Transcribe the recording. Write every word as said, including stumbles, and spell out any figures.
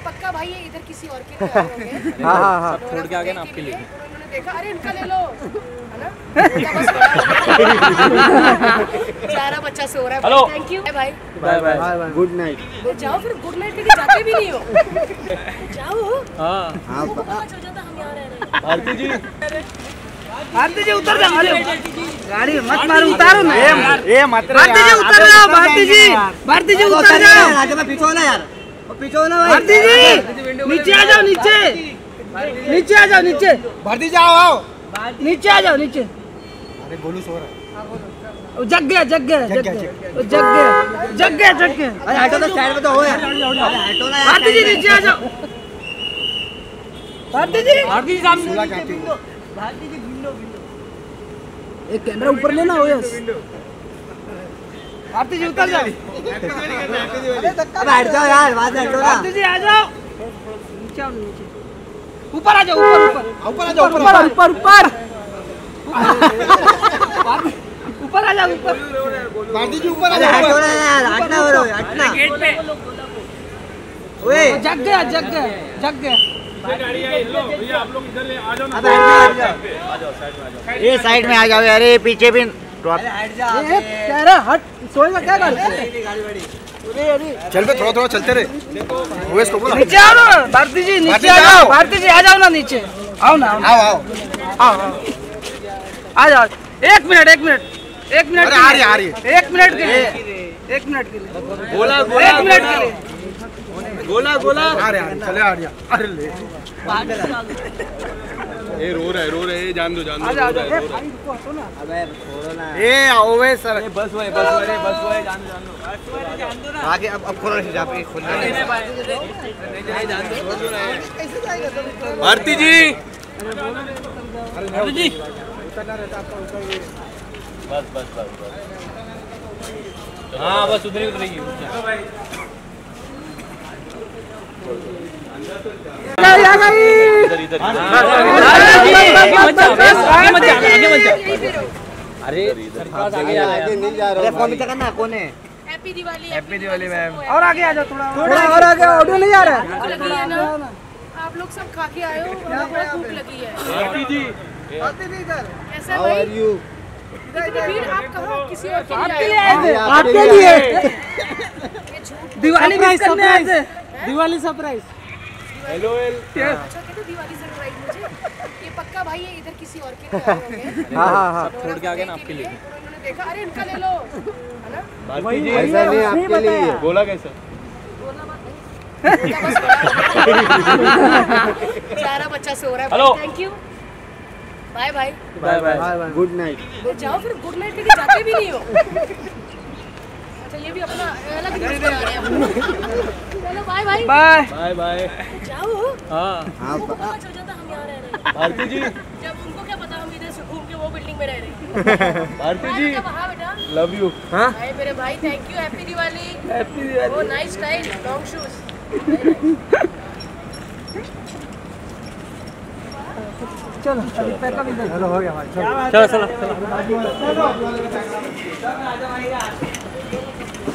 पक्का भाई ये इधर किसी और के लिए आए होंगे। हाँ हाँ हाँ छोड़ के आ गए ना आपके लिए। उन्होंने देखा अरे इनका ले लो, है ना? सारा बच्चा सो रहा है। हेलो थैंक यू भाई, बाय बाय गुड नाइट। जाओ फिर, गुड नाइट लेके जाते भी नहीं हो। जाओ। हाँ हाँ हो जाता हम यहाँ रह रहे हैं। भारती जी भारती जी उतर जाओ, गाड़ी मत मारो, उतारो ना। ये मत भारती जी उतर जाओ, भारती जी भारती जी उतर जाओ, पीछे ना यार, पीछे ना भारती जी नीचे आ जाओ, नीचे नीचे आ जाओ, नीचे भारती जाओ आओ नीचे आ जाओ, नीचे। अरे गोलू सो रहा है। जग गया जग गया जग गया जग गया जग गया जग गया। अरे हटो तो साइड में तो हो यार, हटो ना यार। भारती जी नीचे आ जाओ, भारती जी भारती जी सामने। भारती जी भिंडो भिंडो, एक कैमरा ऊपर लेना हो यस। भारती जी उतर जाओ, अब हट जाओ यार, वहां से हटो ना। भारती जी आ जाओ, नीचे आओ, नीचे ऊपर आ जाओ, ऊपर ऊपर ऊपर आ जाओ, ऊपर ऊपर ऊपर ऊपर आ जाओ, ऊपर। भारती जी ऊपर आ जाओ, हटो ना यार, हटना हो रहा है, हटना गेट पे। ओए जग गया जग गया जग गया। गाड़ी आई, लो भैया आप लोग इधर आ जाओ ना। अब हट जाओ, आ जाओ साइड में आ जाओ। ये साइड में आ जाओ यार, ये पीछे भी ड्रॉप। हट जा, ये कह रहा हट, सोएगा क्या गाड़ी? गाड़ी बड़ी। अरे अरे चल बे, थोड़ा थोड़ा चलते रहे। वो इसको बोला नीचे आओ ना भारती जी, नीचे आ जाओ, भारती जी आ जाओ ना नीचे, आओ ना, आओ आओ आओ। आओ आओ। आ जाओ, एक मिनट एक मिनट एक मिनट अरे आ रही आ रही है। एक मिनट के लिए, एक मिनट के लिए, गोला एक मिनट के लिए। गोला गोला। आ रहे आ रहे, चले आ रही। अरे ले ये रो रहा है रो रहा है, जान दो जान दो। आ जाओ, आ जाओ। ए, भाई रुको, हटो ना। अबे छोड़ो ना। ए आओ वे सर, बस वो है बस वो है बस वो है, जान दो जान दो। आगे अब अब खोलो जा पे, खोलना नहीं। भारती जी भारती जी बस बस बस बस। हाँ बस उधर ही उतरेगी। इधर इधर अरे आगे नहीं जा रहा। फोन पे करना कौन है? Happy Diwali. Happy Diwali ma'am. और आगे आ जाओ, थोड़ा थोड़ा और आगे, ऑडियो नहीं आ रहा है। भूख लगी है ना, आप लोग सब खा के आए हो, हमें बहुत भूख लगी है। भारती जी कैसा है भाई? इतनी भीड़, आप कहाँ किसी और के आपके लिए लिए आए आए थे, हो? आपके लिए ये झूठ। दिवाली मिस करने आए थे, दिवाली सरप्राइज। हेलो अच्छा कहते दिवाली सरप्राइज मुझे, ये पक्का भाई ये इधर किसी और के लिए आए होंगे। हाँ हाँ हाँ। छोड़ के आ गए ना आपके लिए। उन्होंने देखा अरे इनका ले लो, है ना? भारती जी ऐसा नहीं आपके लिए। गोला कैसा? सारा बच्चा सो रहा है। Hello. Thank you bye bye. Bye bye good night. जाओ फिर, गुड नाइट लेके जाते भी नहीं हो। अच्छा ये भी अपना अलग न्यूज़ बना रहे हैं। चलो bye bye bye bye bye. जाओ। हाँ हाँ उनको पता चल जाता हम यहाँ रह रहे हैं। भारती जी जब उनको क्या पता हम इधर से घूम के वो बिल्डिंग में रह रहे हैं। भारती जी बेटा वहाँ बेटा। Love you. हाँ हाय मेरे भाई, thank you. Happy Diwali. Happy Diwali. Oh nice style, long shoes. चलो पैसा भी दे। चलो हो गया भाई, चलो चलो चलो।